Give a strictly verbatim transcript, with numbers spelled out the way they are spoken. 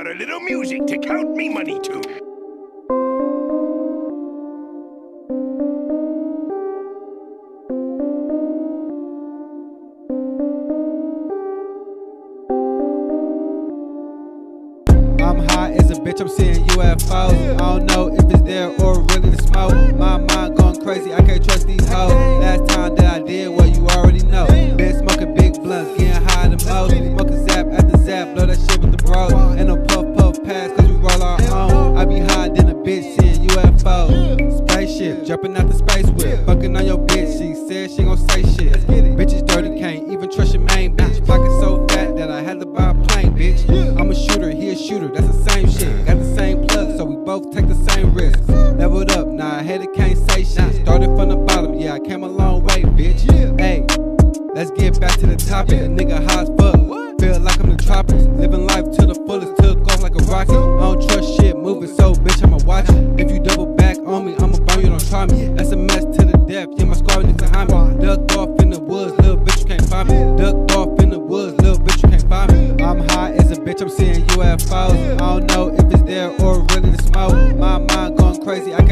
a little music to count me money to. I'm high as a bitch, I'm seeing U F Os. I don't know if it's there or really the smoke. My mind going crazy, I can't trust these hoes. Last time that I did, well, you already know. Been smoking big blunts, getting high the most. Smoking zap after zap, blow that shit with the bros. Ain't no puff puff pass, cause we roll our own. I be high than a bitch, seeing U F Os. Spaceship, jumping out the space whip. Fucking on your bitch, she said she gon' say shit. Bitches dirty, can't even trust your main bitch. Pocket so fat that I had to buy a plane, bitch. I'm a shooter, he a shooter, that's the same shit. Got the same plug, so we both take the same risks. Leveled up, nah, I had it, can't say shit. Started from the bottom, yeah, I came a long way, bitch. Hey, let's get back to the topic. A nigga high as fuck, feel like I'm the tropics. Living life to the fullest, took off like a rocket. I don't trust shit moving, so bitch, I'ma watch it. If you double back on me, I'ma burn you, don't try me. That's a mess to the death, yeah, my squad niggas behind me. Ducked off in the woods, little bitch, you can't find me. Ducked off in the woods, little bitch, you can't find me. I'm high as a bitch, I'm seeing U F Os. I don't know if it's there or really the smoke. My mind going crazy, I